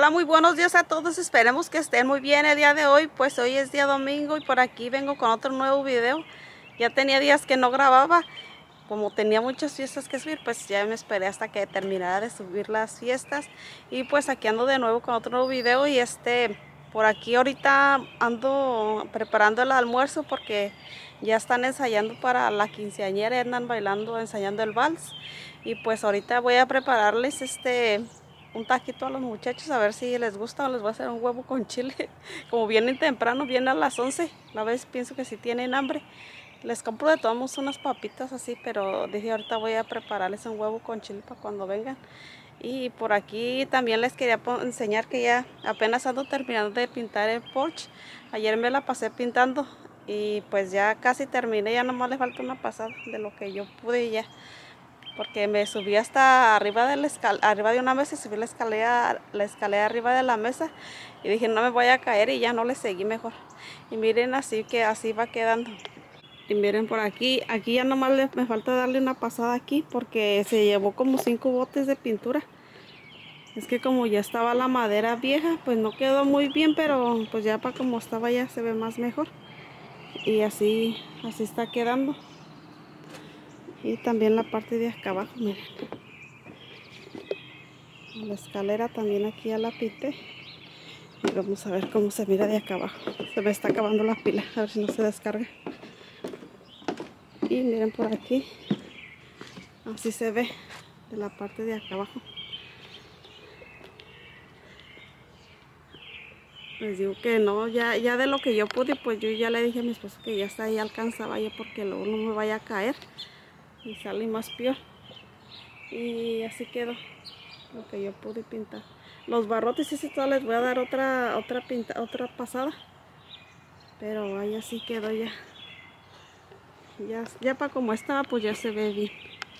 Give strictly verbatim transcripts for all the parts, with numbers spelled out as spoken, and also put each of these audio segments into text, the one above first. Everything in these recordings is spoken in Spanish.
Hola, muy buenos días a todos, esperemos que estén muy bien el día de hoy. Pues hoy es día domingo y por aquí vengo con otro nuevo video. Ya tenía días que no grababa, como tenía muchas fiestas que subir, pues ya me esperé hasta que terminara de subir las fiestas. Y pues aquí ando de nuevo con otro nuevo video. Y este, por aquí ahorita ando preparando el almuerzo porque ya están ensayando para la quinceañera, andan bailando, ensayando el vals. Y pues ahorita voy a prepararles este un taquito a los muchachos, a ver si les gusta, o les voy a hacer un huevo con chile. Como vienen temprano, vienen a las once, la vez pienso que si tienen hambre. Les compro de todos modos unas papitas así, pero dije ahorita voy a prepararles un huevo con chile para cuando vengan. Y por aquí también les quería enseñar que ya apenas ando terminando de pintar el porche. Ayer me la pasé pintando y pues ya casi terminé, ya nomás le falta una pasada de lo que yo pude ya. Porque me subí hasta arriba de la escal arriba de una mesa y subí la escalera, la escalera arriba de la mesa y dije no me voy a caer y ya no le seguí mejor. Y miren, así que así va quedando. Y miren por aquí, aquí ya nomás le, me falta darle una pasada aquí porque se llevó como cinco botes de pintura. Es que como ya estaba la madera vieja, pues no quedó muy bien, pero pues ya para como estaba ya se ve más mejor. Y así, así está quedando. Y también la parte de acá abajo, miren. La escalera también aquí ya la pinté. Y vamos a ver cómo se mira de acá abajo. Se me está acabando la pila, a ver si no se descarga. Y miren por aquí. Así se ve de la parte de acá abajo. Les digo que no, ya, ya de lo que yo pude, pues yo ya le dije a mi esposo que ya está ahí alcanzaba ya porque luego no me vaya a caer. Y sale más peor. Y así quedó lo que yo pude pintar. Los barrotes ese todo les voy a dar otra otra pinta, otra pasada. Pero ahí así quedó ya. Ya, ya para como estaba, pues ya se ve bien.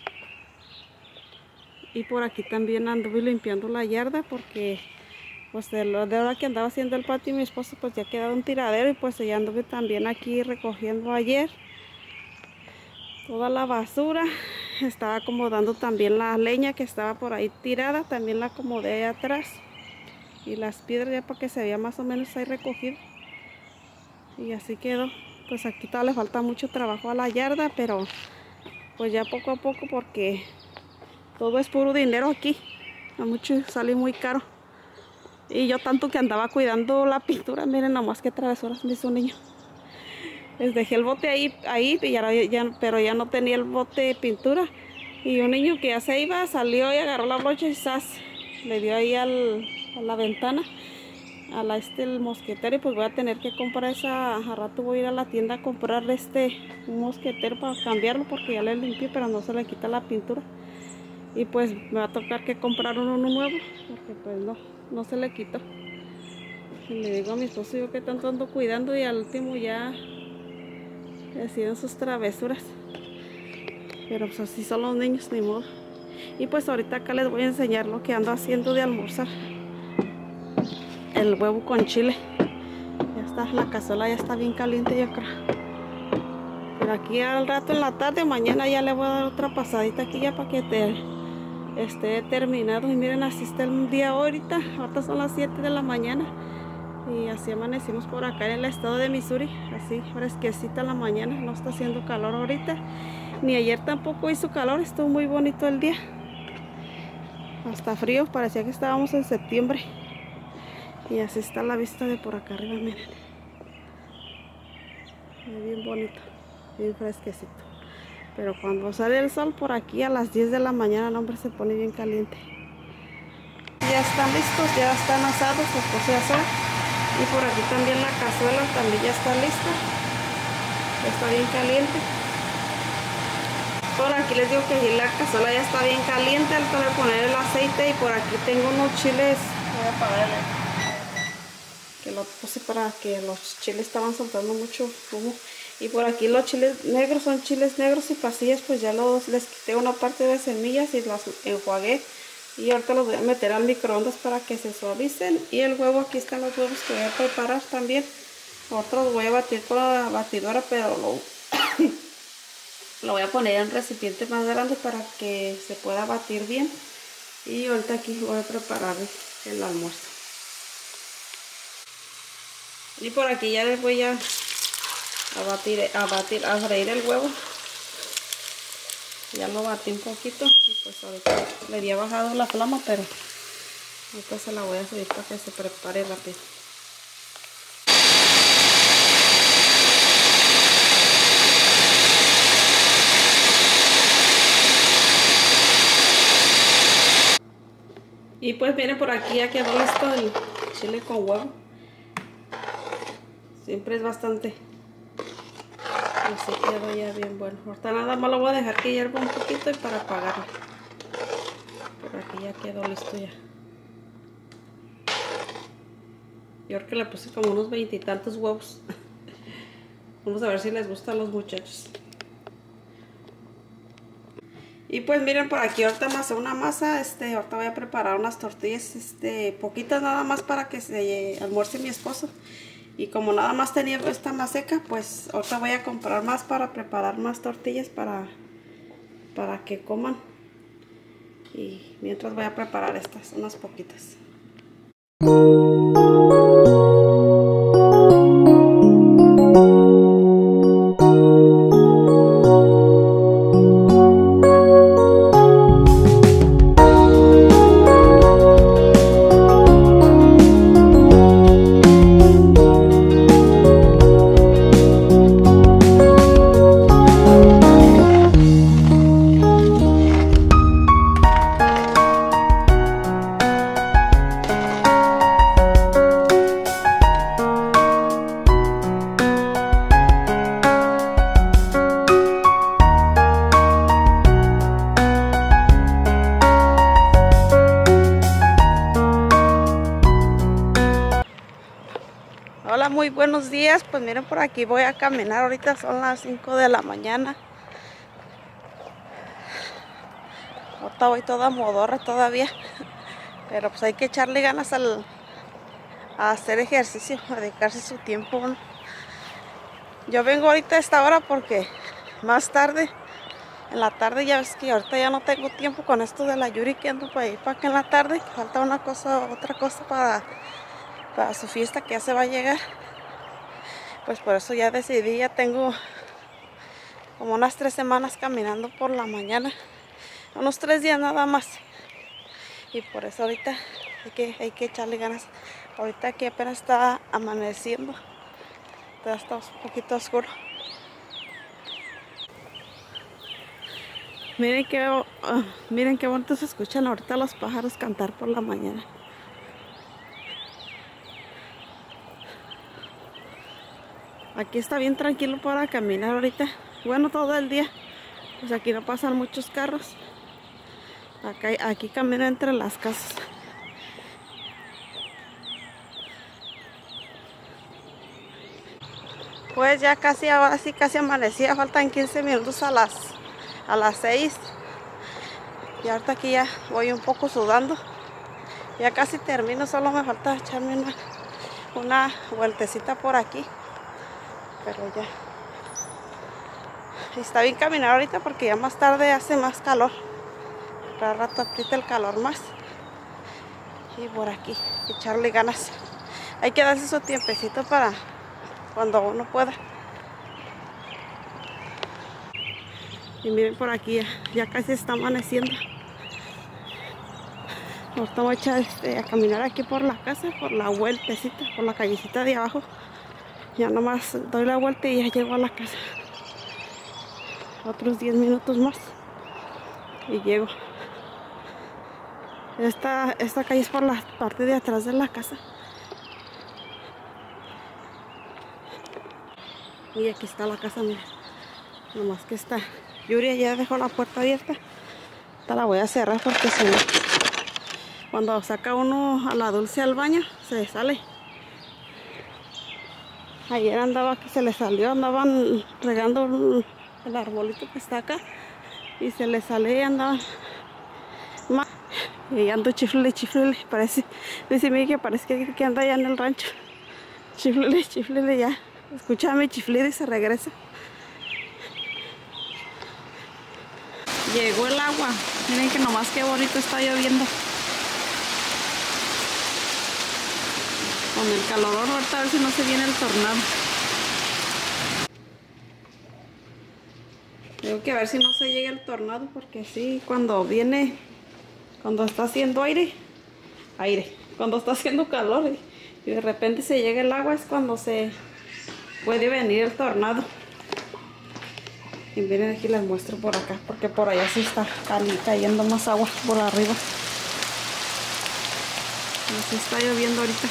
Y por aquí también anduve limpiando la yarda porque pues de la hora que andaba haciendo el patio mi esposo pues ya quedaba un tiradero y pues ya anduve también aquí recogiendo ayer toda la basura. Estaba acomodando también la leña que estaba por ahí tirada, también la acomodé atrás. Y las piedras ya para que se vea más o menos ahí recogido. Y así quedó. Pues aquí todavía le falta mucho trabajo a la yarda, pero pues ya poco a poco porque todo es puro dinero aquí. A mucho sale muy caro. Y yo tanto que andaba cuidando la pintura, miren nomás qué travesuras me hizo un niño. Les dejé el bote ahí, ahí ya, ya, pero ya no tenía el bote de pintura. Y un niño que ya se iba, salió y agarró la brocha y ¡zas! Le dio ahí al, a la ventana, a la este el mosquetero. Y pues voy a tener que comprar esa, a rato voy a ir a la tienda a comprar este, un mosquetero para cambiarlo porque ya le limpié, pero no se le quita la pintura. Y pues me va a tocar que comprar uno nuevo, porque pues no, no se le quitó. Y le digo a mi esposo yo que tanto ando cuidando y al último ya deciden sus travesuras. Pero pues así son los niños, ni modo. Y pues ahorita acá les voy a enseñar lo que ando haciendo de almorzar. El huevo con chile. Ya está, la cazuela ya está bien caliente yo creo. Pero aquí al rato en la tarde, mañana ya le voy a dar otra pasadita aquí ya para que te, esté terminado. Y miren, así está el día ahorita. Ahorita son las siete de la mañana. Y así amanecimos por acá en el estado de Missouri. Así fresquecita la mañana. No está haciendo calor ahorita. Ni ayer tampoco hizo calor. Estuvo muy bonito el día. Hasta frío. Parecía que estábamos en septiembre. Y así está la vista de por acá arriba. Miren. Bien bonito. Bien fresquecito. Pero cuando sale el sol por aquí a las diez de la mañana, el hombre se pone bien caliente. Ya están listos. Ya están asados. Se puse a asar. Y por aquí también la cazuela también ya está lista. Ya está bien caliente. Por aquí les digo que aquí la cazuela ya está bien caliente. Ahorita voy a poner el aceite y por aquí tengo unos chiles. Voy a apagarle. Que lo puse para que los chiles estaban soltando mucho humo. Y por aquí los chiles negros son chiles negros y pasillas. Pues ya los, les quité una parte de semillas y las enjuagué. Y ahorita los voy a meter al microondas para que se suavicen. Y el huevo, aquí están los huevos que voy a preparar también. Otros los voy a batir con la batidora, pero lo, lo voy a poner en un recipiente más grande para que se pueda batir bien. Y ahorita aquí voy a preparar el almuerzo. Y por aquí ya les voy a, a batir, a batir, a freír el huevo. Ya lo batí un poquito y pues ahorita le había bajado la flama, pero ahorita se la voy a subir para que se prepare rápido. Y pues miren, por aquí ya quedó listo el chile con huevo. Siempre es bastante. Así quedó ya bien bueno. Ahorita nada más lo voy a dejar que hierva un poquito y para apagarlo. Por aquí ya quedó listo ya. Yo creo que le puse como unos veintitantos huevos. Vamos a ver si les gusta a los muchachos. Y pues miren, por aquí ahorita me hace una masa. Este, ahorita voy a preparar unas tortillas, este, poquitas nada más para que se almuerce mi esposo. Y como nada más tenía esta más seca, pues ahorita voy a comprar más para preparar más tortillas para, para que coman. Y mientras voy a preparar estas, unas poquitas. Hola, muy buenos días. Pues miren, por aquí voy a caminar. Ahorita son las cinco de la mañana. Ahorita voy toda modorra todavía. Pero pues hay que echarle ganas al, a hacer ejercicio, a dedicarse su tiempo, ¿no? Yo vengo ahorita a esta hora porque más tarde, en la tarde, ya ves que ahorita ya no tengo tiempo con esto de la Yuri, que ando para ir para acá en la tarde. Falta una cosa, otra cosa para... para su fiesta que ya se va a llegar. Pues por eso ya decidí, ya tengo como unas tres semanas caminando por la mañana, unos tres días nada más, y por eso ahorita hay que, hay que echarle ganas. Ahorita aquí apenas está amaneciendo, ya está un poquito oscuro. Miren que, uh, miren qué bonito se escuchan ahorita los pájaros cantar por la mañana. Aquí está bien tranquilo para caminar ahorita. Bueno, todo el día. Pues aquí no pasan muchos carros. Acá, aquí camino entre las casas. Pues ya casi, ahora sí casi amanecía. Faltan quince minutos a las, a las seis. Y ahorita aquí ya voy un poco sudando. Ya casi termino, solo me falta echarme una, una vueltecita por aquí. Pero ya está bien caminar ahorita porque ya más tarde hace más calor. Cada rato aprieta el calor más. Y por aquí echarle ganas. Hay que darse su tiempecito para cuando uno pueda. Y miren, por aquí ya, ya casi está amaneciendo. Ahorita voy a echar este, a caminar aquí por la casa, por la vueltecita, por la callecita de abajo. Ya nomás doy la vuelta y ya llego a la casa. Otros diez minutos más y llego. Esta, esta calle es por la parte de atrás de la casa. Y aquí está la casa, miren. Nomás que está. Yuri ya dejó la puerta abierta. Esta la voy a cerrar porque si no, cuando saca uno a la Dulce al baño, se sale. Ayer andaba que se le salió, andaban regando el arbolito que está acá y se le salió y andaban más. Y ando chiflele, chiflele, parece, dice mi que parece que, que anda allá en el rancho. Chiflele, chiflele ya. Escúchame chiflir y se regresa. Llegó el agua. Miren que nomás qué bonito está lloviendo. con el calor ahorita, a ver si no se viene el tornado. Tengo que ver si no se llega el tornado, porque sí, cuando viene, cuando está haciendo aire, aire, cuando está haciendo calor y, y de repente se llega el agua, es cuando se puede venir el tornado. Y miren, aquí les muestro por acá, porque por allá sí está cayendo más agua por arriba. Así está lloviendo ahorita.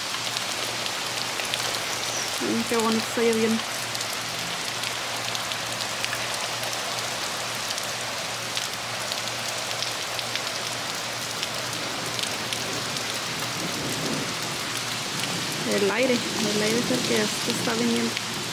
Miren qué bonito está lloviendo. El aire, el aire es el que está viniendo.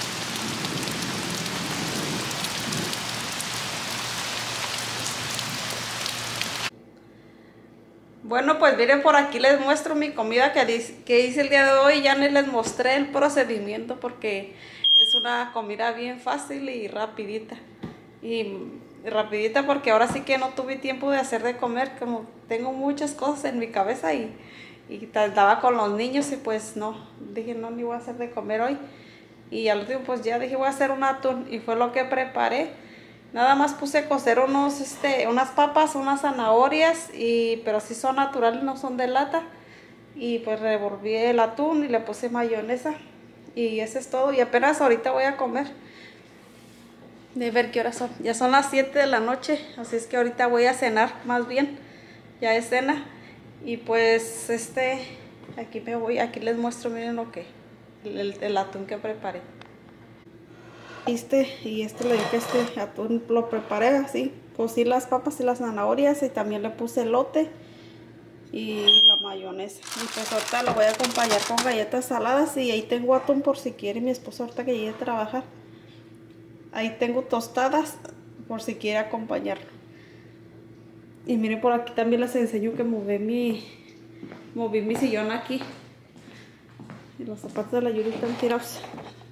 Bueno, pues miren, por aquí les muestro mi comida que, que hice el día de hoy. Ya ni les mostré el procedimiento porque es una comida bien fácil y rapidita. Y rapidita porque ahora sí que no tuve tiempo de hacer de comer, como tengo muchas cosas en mi cabeza y, y tardaba con los niños y pues no, dije no, ni voy a hacer de comer hoy. Y al último pues ya dije voy a hacer un atún y fue lo que preparé. Nada más puse a cocer unos, este, unas papas, unas zanahorias, y, pero sí son naturales, no son de lata. Y pues revolví el atún y le puse mayonesa. Y eso es todo. Y apenas ahorita voy a comer. De ver qué horas son. Ya son las siete de la noche. Así es que ahorita voy a cenar, más bien. Ya es cena. Y pues este, aquí me voy, aquí les muestro, miren lo que, el, el atún que preparé. Este, y este le digo que este atún lo preparé así, cocí las papas y las zanahorias y también le puse elote y la mayonesa. Y pues ahorita lo voy a acompañar con galletas saladas y ahí tengo atún por si quiere mi esposo ahorita que llegue a trabajar. Ahí tengo tostadas por si quiere acompañarlo. Y miren, por aquí también les enseño que moví mi, moví mi sillón aquí. Y los zapatos de la Yuri están tirados.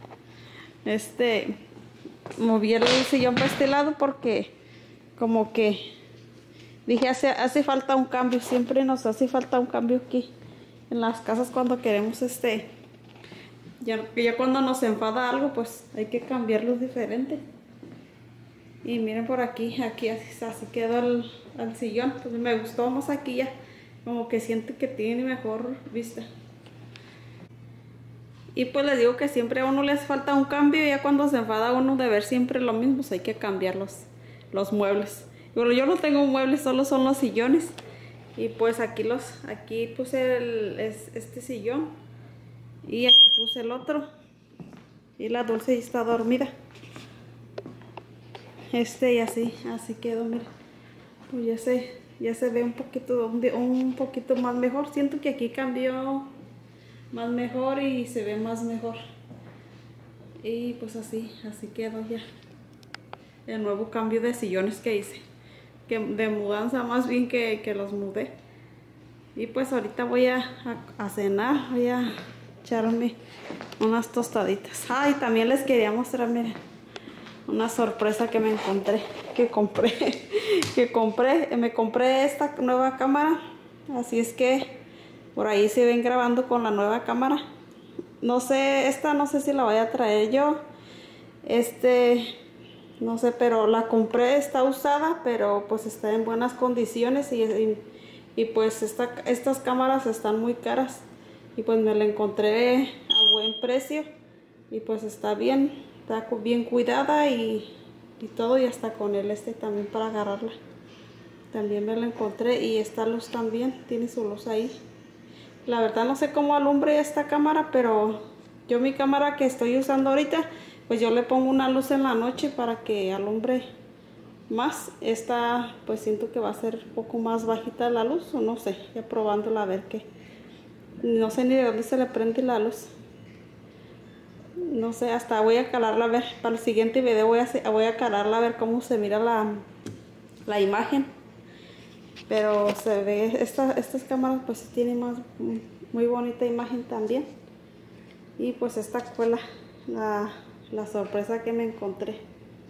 Este, moví el sillón para este lado porque como que dije hace, hace falta un cambio, siempre nos hace falta un cambio aquí en las casas cuando queremos este, ya, ya cuando nos enfada algo pues hay que cambiarlo diferente. Y miren por aquí, aquí así, así quedó el, el sillón, pues me gustó más aquí ya, como que siento que tiene mejor vista. Y pues les digo que siempre a uno les falta un cambio, y ya cuando se enfada uno de ver siempre lo mismo, pues hay que cambiar los, los muebles. Y bueno, yo no tengo muebles, solo son los sillones. Y pues aquí los, aquí puse el, es, este sillón. Y aquí puse el otro. Y la Dulce está dormida. Este y así, así quedó, miren. Pues ya se, ya se ve un poquito, un, un poquito más mejor. Siento que aquí cambió más mejor y se ve más mejor. Y pues así, así quedó ya el nuevo cambio de sillones que hice, que de mudanza más bien que, que los mudé. Y pues ahorita voy a, a, a cenar, voy a echarme unas tostaditas. Ay, ah, también les quería mostrar, miren, una sorpresa que me encontré, que compré, que compré, me compré esta nueva cámara, así es que por ahí se ven grabando con la nueva cámara. No sé, esta no sé si la voy a traer yo. Este, no sé, pero la compré, está usada, pero pues está en buenas condiciones. Y, y, y pues esta, estas cámaras están muy caras. Y pues me la encontré a buen precio. Y pues está bien, está bien cuidada y, y todo. Y hasta con el este también para agarrarla. También me la encontré. Y esta luz también, tiene su luz ahí. La verdad no sé cómo alumbre esta cámara, pero yo mi cámara que estoy usando ahorita, pues yo le pongo una luz en la noche para que alumbre más. Esta pues siento que va a ser un poco más bajita la luz, o no sé, ya probándola a ver qué. No sé ni de dónde se le prende la luz. No sé, hasta voy a calarla a ver, para el siguiente video voy a, voy a calarla a ver cómo se mira la, la imagen. Pero se ve, esta, estas cámaras pues tienen más, muy bonita imagen también. Y pues esta fue la, la, la sorpresa que me encontré.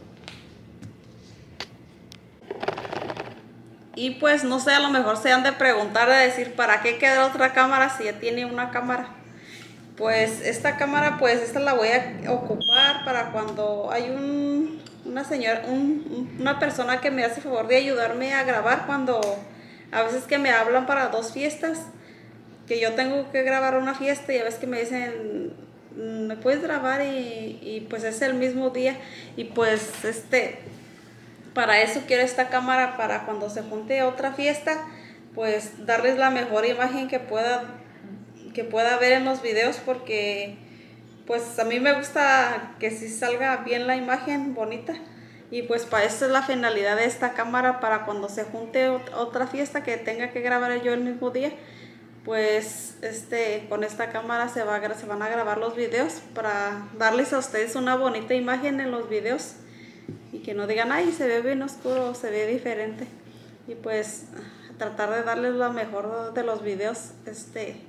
Y pues no sé, a lo mejor se han de preguntar, de decir, ¿para qué quedó otra cámara si ya tiene una cámara? Pues esta cámara, pues esta la voy a ocupar para cuando hay un, una señora, un, una persona que me hace favor de ayudarme a grabar, cuando a veces que me hablan para dos fiestas, que yo tengo que grabar una fiesta y a veces que me dicen, ¿me puedes grabar? Y, y pues es el mismo día, y pues este, para eso quiero esta cámara, para cuando se junte otra fiesta, pues darles la mejor imagen que pueda que pueda ver en los videos, porque pues a mí me gusta que sí salga bien la imagen bonita, y pues para eso es la finalidad de esta cámara, para cuando se junte otra fiesta que tenga que grabar yo el mismo día, pues este con esta cámara se, va, se van a grabar los videos para darles a ustedes una bonita imagen en los videos y que no digan, ay, se ve bien oscuro, se ve diferente, y pues tratar de darles lo mejor de los videos este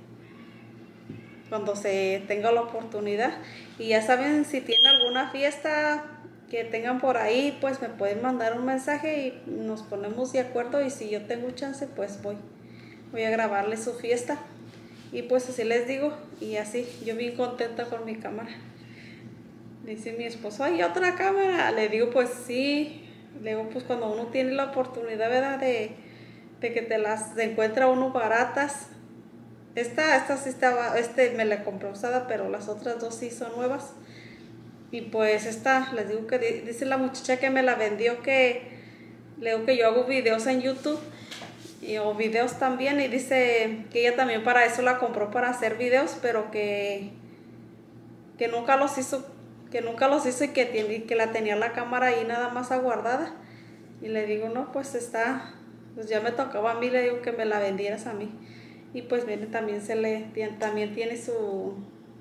cuando se tenga la oportunidad. Y ya saben, si tienen alguna fiesta que tengan por ahí, pues me pueden mandar un mensaje y nos ponemos de acuerdo, y si yo tengo chance, pues voy voy a grabarles su fiesta, y pues así les digo, y así yo bien contenta con mi cámara. Dice mi esposo, ¿hay otra cámara? Le digo, pues sí. Le digo, pues cuando uno tiene la oportunidad, ¿verdad?, de, de que te las de encuentra uno baratas. Esta, esta sí estaba, este me la compré usada, pero las otras dos sí son nuevas. Y pues esta, les digo que dice la muchacha que me la vendió, que le digo que yo hago videos en YouTube y, o videos también, y dice que ella también para eso la compró, para hacer videos, pero que, que nunca los hizo, que nunca los hizo y que, tiene, que la tenía la cámara ahí nada más aguardada. Y le digo, no, pues está, pues ya me tocaba a mí, le digo que me la vendieras a mí. Y pues miren, también se le también tiene su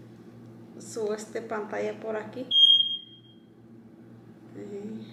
su este pantalla por aquí. Y,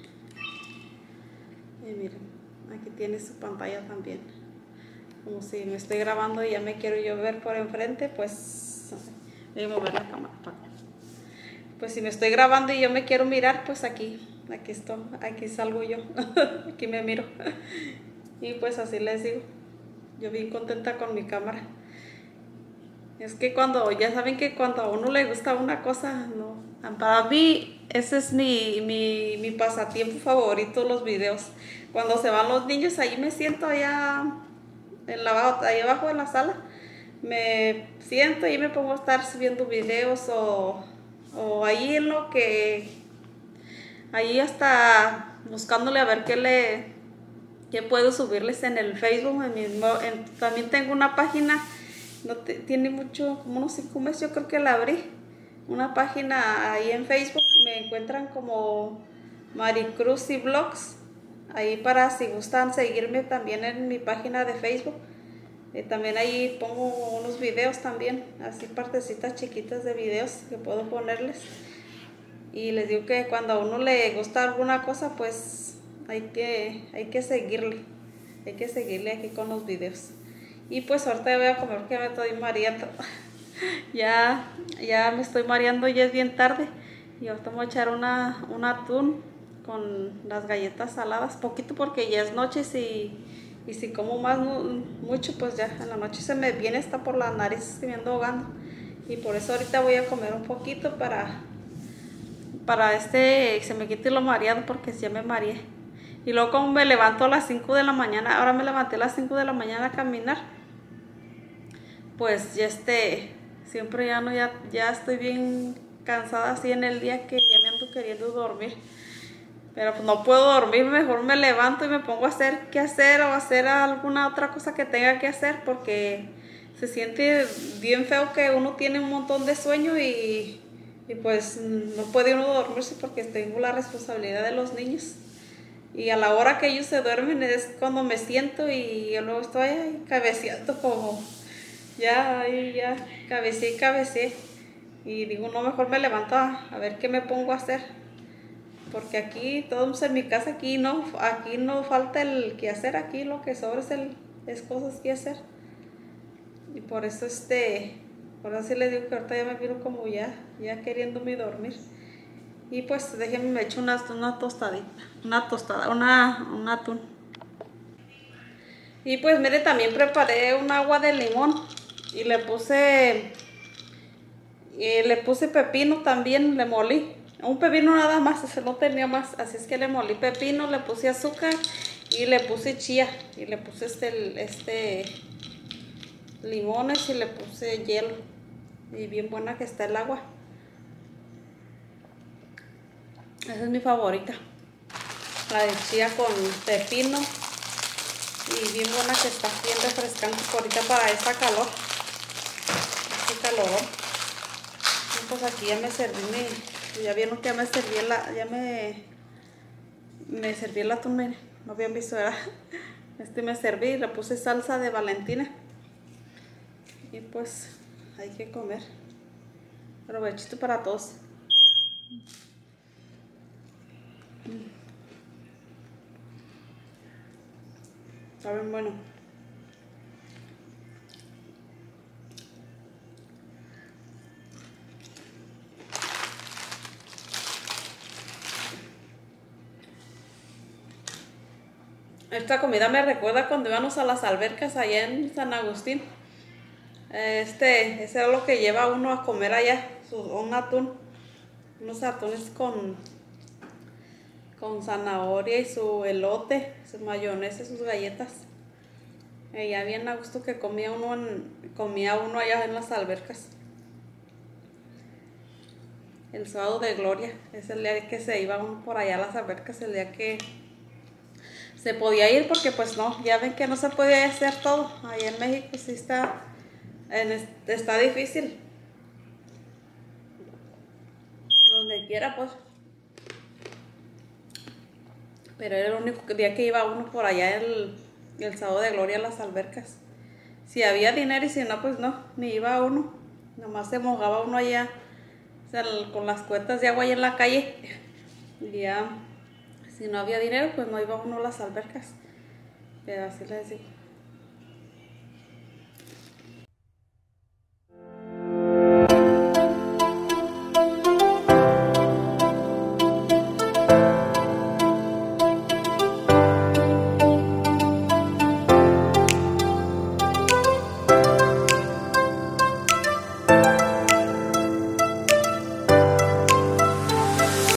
y miren, aquí tiene su pantalla también. Como si me estoy grabando y ya me quiero yo ver por enfrente, pues voy a mover la cámara para acá. Pues si me estoy grabando y yo me quiero mirar, pues aquí, aquí estoy, aquí salgo yo, aquí me miro. Y pues así les digo. Yo bien contenta con mi cámara. Es que cuando, ya saben que cuando a uno le gusta una cosa, no. Para mí, ese es mi, mi, mi pasatiempo favorito, los videos. Cuando se van los niños, ahí me siento allá, en la, ahí abajo en la sala. Me siento y me pongo a estar subiendo videos, o, o ahí en lo que, ahí hasta buscándole a ver qué le... que puedo subirles en el Facebook. En mi, en, también tengo una página, no te, tiene mucho, como unos cinco meses yo creo que la abrí, una página ahí en Facebook, me encuentran como Maricruz y Vlogs, ahí para si gustan seguirme también en mi página de Facebook. Eh, también ahí pongo unos videos también, así partecitas chiquitas de videos que puedo ponerles, y les digo que cuando a uno le gusta alguna cosa, pues hay que, hay que seguirle, hay que seguirle aquí con los videos. Y pues ahorita voy a comer porque me estoy mareando. ya, ya me estoy mareando, ya es bien tarde. Y ahorita voy a echar una, un atún con las galletas saladas, poquito porque ya es noche, y, y si como más mucho, pues ya en la noche se me viene hasta por la nariz, se me ando ahogando. Y por eso ahorita voy a comer un poquito para, para este, se me quite lo mareado, porque ya me mareé. Y luego como me levanto a las cinco de la mañana, ahora me levanté a las cinco de la mañana a caminar, pues ya este, siempre ya no, ya, ya estoy bien cansada así en el día, que ya me ando queriendo dormir. Pero pues no puedo dormir, mejor me levanto y me pongo a hacer qué hacer, o hacer alguna otra cosa que tenga que hacer, porque se siente bien feo que uno tiene un montón de sueño y, y pues no puede uno dormirse, porque tengo la responsabilidad de los niños. Y a la hora que ellos se duermen es cuando me siento, y yo luego estoy ahí cabeceando, como ya, ahí ya, cabeceé y cabeceé. Y digo, no, mejor me levanto a, a ver qué me pongo a hacer. Porque aquí, todos en mi casa, aquí no, aquí no falta el que hacer, aquí lo que sobra es, el, es cosas que hacer. Y por eso, este, por eso sí les digo que ahorita ya me vino como ya, ya queriéndome dormir. Y pues déjenme, me echo una, una tostadita, una tostada, una, un atún. Y pues mire, también preparé un agua de limón y le puse, Y le puse pepino también, le molí. Un pepino nada más, ese no tenía más. Así es que le molí pepino, le puse azúcar y le puse chía. Y le puse este, este limones y le puse hielo. Y bien buena que está el agua. Esa es mi favorita. La de chía con pepino. Y bien buena que está, bien refrescante ahorita para esta calor. Este calorón. Y pues aquí ya me serví mi... Ya vieron que ya me serví la... Ya me... Me serví el atún, miren. No habían visto, ¿verdad? Este me serví y le puse salsa de Valentina. Y pues hay que comer. Provechito para todos. Está bien bueno. Esta comida me recuerda cuando íbamos a las albercas allá en San Agustín. Este, ese es lo que lleva uno a comer allá, su, un atún. Unos atunes con, con zanahoria y su elote, su mayonesa y sus galletas. Y ya bien a gusto que comía uno, en, comía uno allá en las albercas. El sábado de gloria, es el día que se iba uno por allá a las albercas, el día que se podía ir, porque pues no, ya ven que no se puede hacer todo. Allá en México sí está, en, está difícil. Donde quiera pues. Pero era el único día que iba uno por allá el, el sábado de gloria a las albercas. Si había dinero y si no, pues no, ni iba uno. Nomás se mojaba uno allá, o sea, con las cuetas de agua allá en la calle. Y ya, si no había dinero, pues no iba uno a las albercas. Pero así les digo.